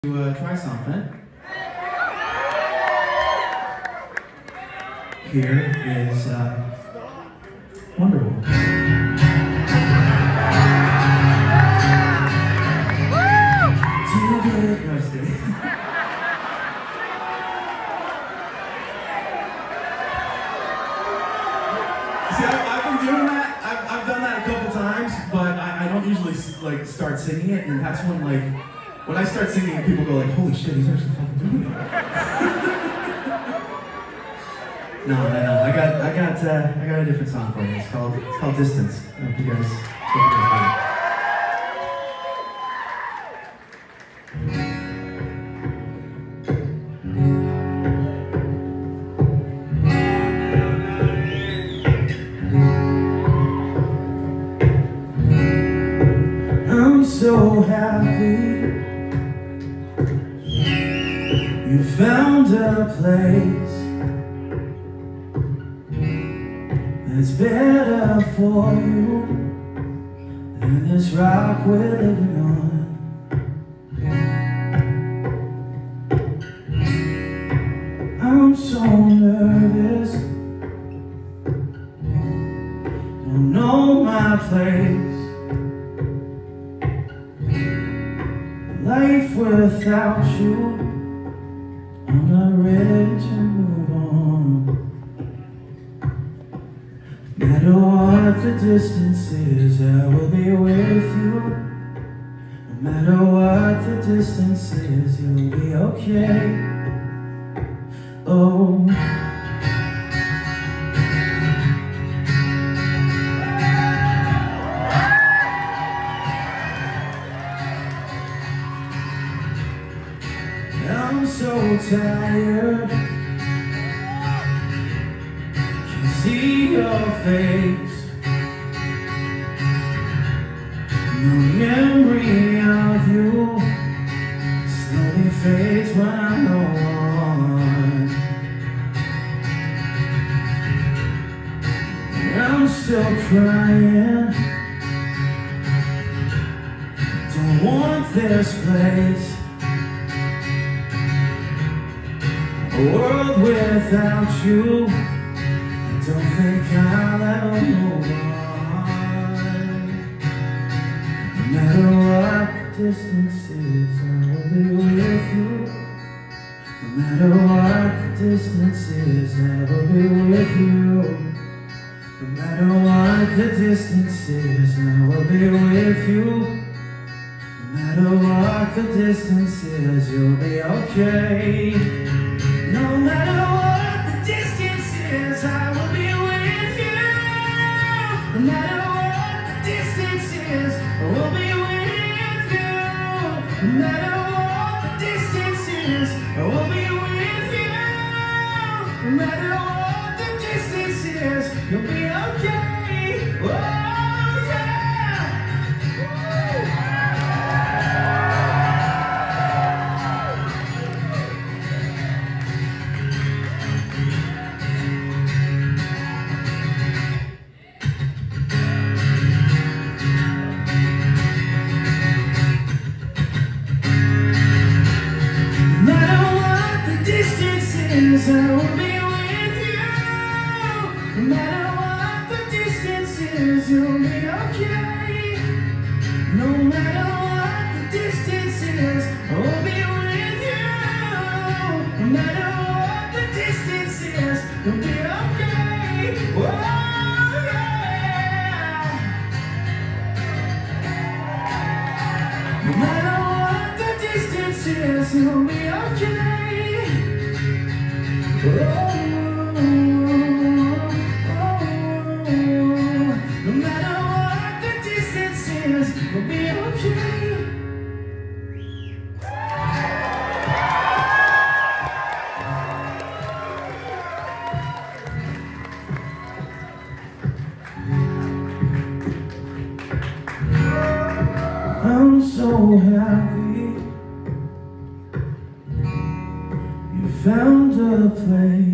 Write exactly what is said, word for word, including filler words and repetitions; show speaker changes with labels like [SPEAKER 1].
[SPEAKER 1] To uh, try something. Here is uh, Wonderwall. Too good. No, just kidding. See, I've, I've been doing that. I've, I've done that a couple times, but I, I don't usually like start singing it, and that's when like. When I start singing, people go like, holy shit, he's actually fucking doing it. no, no, no, I got, I got, uh, I got a different song for you. It's called, it's called Distance. I hope you guys, hope you guys like it. I'm so happy you found a place that's better for you than this rock we're living on. I'm so nervous, don't know my place. Life without you, I'm not ready to move on. No matter what the distance is, I will be with you. No matter what the distance is, you'll be okay. Oh, I'm so tired, can see your face. No memory of you slowly fades when I'm gone. And I'm still crying, don't want this place. A world without you, I don't think I'll ever move on. No matter what the distance is, I'll be with you. No matter what the distance is, I'll be with you. No matter what the distance is, I will be with you. No matter what the distance is, you'll be okay. No matter what the distance is, I will be with you. No matter what the distance is, I will be with you. No matter what the distance is, I will be with you. No matter what the distance is, you'll be okay. Oh, yeah. Woo. I will be with you. No matter what the distance is, you'll be okay. No matter what the distance is, I will be with you. No matter what the distance is, you'll be okay. Oh, yeah. No matter what the distance is, you'll be okay. Oh, oh, oh, no matter what the distance is, we'll be okay. I'm so happy you found a place